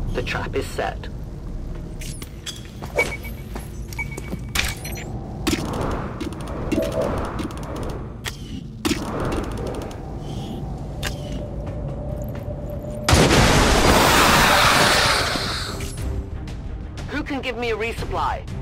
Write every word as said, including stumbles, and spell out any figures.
The trap is set. Who can give me a resupply?